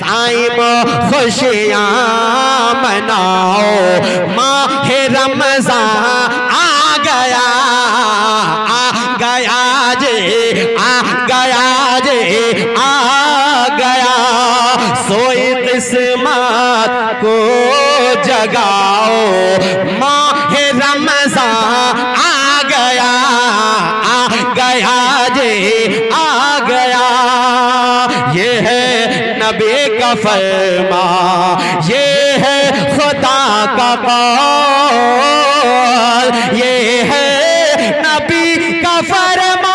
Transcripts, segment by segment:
साइब खुशियाँ मनाओ, माह रमज़ान आ गया जी, आ गया जी, आ गया। सोई किस्मत को जगाओ, माह रमज़ान आ गया जी, आ गया। ये है नबी का फरमा, ये है खुदा का कौल, ये है नबी का फरमा,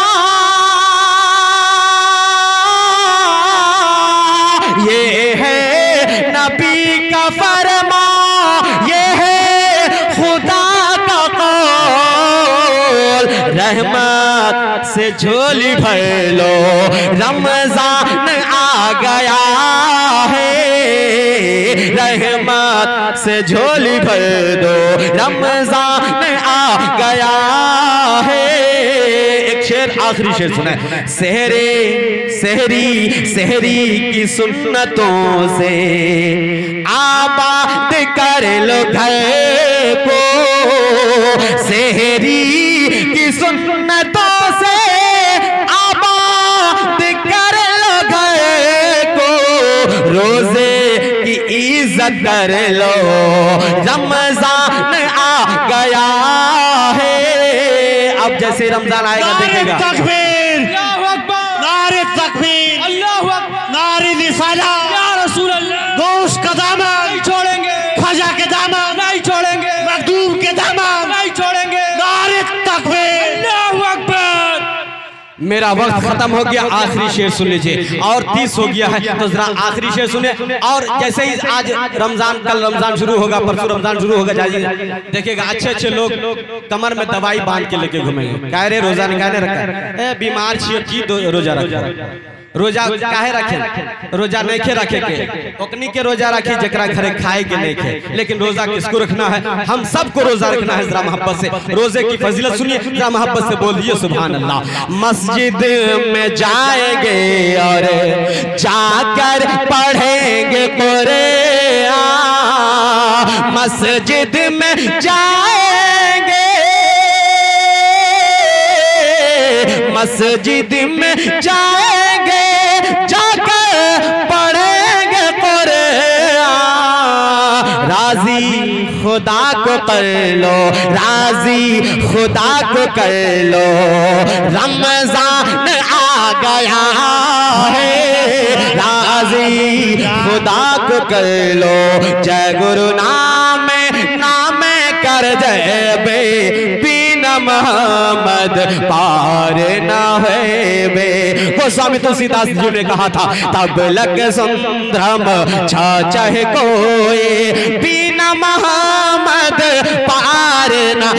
ये है नबी का फरमा, ये है खुदा का कौल। रहमत से झोली भर लो, रमजान आ गया है। रहमत से झोली भर दो, रमजान आ गया है। एक शेर, आखिरी शेर सुना। सहरी की सुन्नतों से आबाद कर लो घर को, सहरी की सुन्नतों से आबाद कर लो घर को, रोजे की इज्जत कर लो, रमजान आ गया है। अब जैसे रमजान आएगा देखिएगा, तकबीर, नारे तकबीर, नारे रिसाला, या रसूल अल्लाह, गौस का दामन नहीं छोड़ेंगे, ख्वाजा के दामन नहीं छोड़ेंगे, मखदूम के दामन नहीं छोड़ेंगे। नारे तकबीर, अल्लाहू अकबर। मेरा वक्त खत्म हो गया, आखिरी शेर सुन लीजिए। और 30 हो गया है तो जरा आखिरी शेर सुने। और जैसे ही आज रमजान, कल रमजान शुरू होगा, परसों रमजान शुरू होगा, जाइए देखिएगा अच्छे लोग कमर में दवाई बांध के लेके घूमेंगे। कह रहे रोजा निकाले रखा, बीमार छियो की रोजा रखा, रोजा काहे रखे, रोजा नहीं खे रखे के, ओकनी के रोजा रखी जकरा घरे खाए के नहीं खे। लेकिन रोजा किसको रखना है? हम सबको रोजा रखना है। जरा मोहब्बत से रोजे की फजीलत सुनिए, जरा मोहब्बत से बोलिए सुभान अल्लाह। मस्जिद में जाएंगे और जाकर पढ़ेंगे कुरान, मस्जिद में जाएंगे, मस्जिद में जाएंगे, जाकर पढ़ेंगे कुरान। राजी खुदा को कर लो, राजी खुदा को कर लो, रमजान आ गया है। राजी खुदा को कर लो, जय गुरु नाम कर जय बे, मोहम्मद पार न है बे। वो स्वामी तुलसीदास जी ने कहा था, तब लग संभ्रम चाहे कोई, बिना मोहम्मद पार न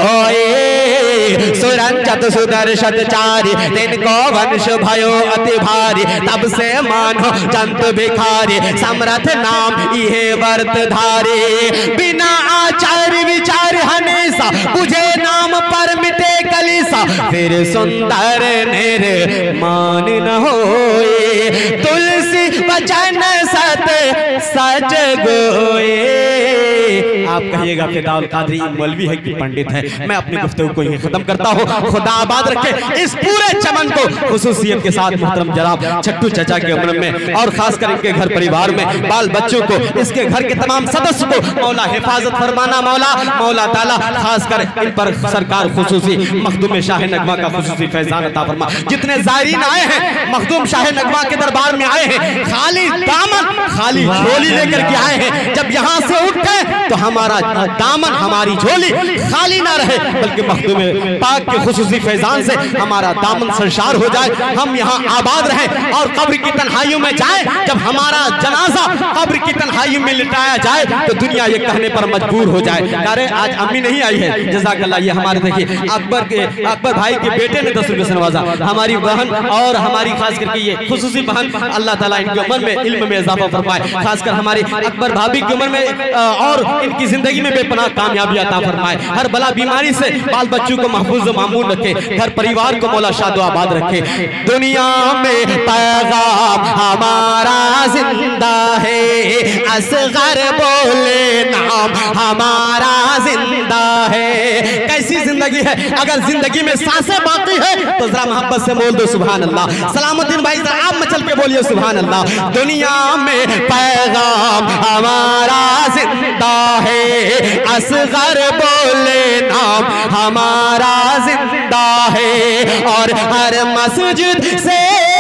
होए। सुरंजत सुदर्शन चारि, दिन को वंश भयो अति भारी, तब से मानो जंतु भिखारी, समर्थ नाम इहे वर्त धारी। बिना आचार विचार हमेशा, बुझे नाम पर मिटे कलीसा, फिर सुंदर निर्माण न होए। तुलसी वचन सत सच गोए। आप कहिएगा फिदाउल कादरी मौलवी है कि पंडित है? मैं अपनी गुफ्तगू को यहीं खत्म करता हूँ। खुदा आबाद रखे इस पूरे चमन को, खुसूसियत के साथ मोहतरम जनाब छट्टू चचा के उम्र में, और खासकर इनके घर परिवार में बाल बच्चों को, इसके घर के तमाम सदस्य को मौला हिफाजत फरमाना। मौला ताला खासकर इन पर सरकार खुसूसी मखदूम शाह नगमा का खुसूसी फैजान अता फरमा। जितने ज़ायरीन आए हैं मखदूम शाह नगमा के दरबार में आए हैं, खाली दामन खाली झोली लेकर के आए हैं। जब यहाँ से उठे तो हमारा दामन, हमारी झोली खाली ना रहे, बल्कि मखदूम पाक के खुसूसी फैजान से हमारा दामन सरशार हो जाए, हम यहाँ आबाद रहें और कब्र की तन्हाइयों में जाए। जब हमारा जनाजा कब्र की तन्हाइयों में लिटाया जाए तो दुनिया ये कहने पर मजबूर हो जाए, अरे आज अम्मी नहीं आई है, जज़ाकल्लाह। ये हमारे देखिए अकबर भाई के बेटे ने 10 रुपये से नवाजा, हमारी बहन और हमारी खास करके ये खुसूसी बहन, अल्लाह ताला इनकी उम्र में इल्म में इजाफा फरमाए। खासकर हमारी अकबर भाभी की उम्र में और इनकी जिंदगी में बेपनाह कामयाबी अता फरमाए, हर बला बीमारी से बाल बच्चों को महफूज मामून रखे, घर परिवार को मौला शादो आबाद रखे। दुनिया में पैगाम हमारा जिंदा है, असगर बोले नाम हमारा जिंदा है। कैसी जिंदगी है, अगर जिंदगी में सांसें बाकी है तो जरा मोहब्बत से बोल दो सुभान अल्लाह। सलामुद्दीन भाई जरा आप मचल के बोलिए सुभान अल्लाह। दुनिया में पैगाम हमारा जिंदा है, असगर बोले नाम हमारा जिंदा है। और हर मस्जिद से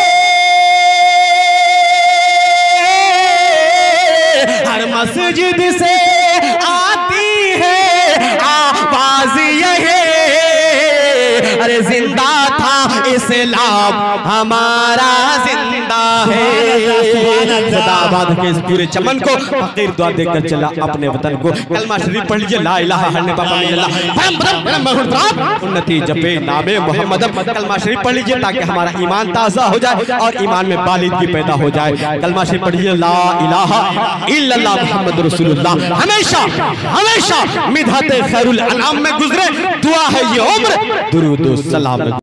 मस्जिद से आती है आवाज यही, अरे जिंदा था इस्लाम हमारा जिंदा है। खुदाबाद के इस पूरे चमन को फकीर दुआ देकर चला अपने वतन को। कलमा शरीफ पढ़ लीजिए, ला इलाहा इल्लल्लाह उन्नति जपे नामे मोहम्मद। कलमा शरीफ पढ़ लीजिए ताकि हमारा ईमान ताज़ा हो जाए और ईमान में बालिदगी पैदा हो जाए। कलमा शरीफ पढ़ लीजिए, ला इलाहा इल्लल्लाह मुहम्मद रसूलुल्लाह। हमेशा हमेशा मिदहत खैरुल अनाम में गुजरे, दुआ है ये उम्र दुरूद सलाम।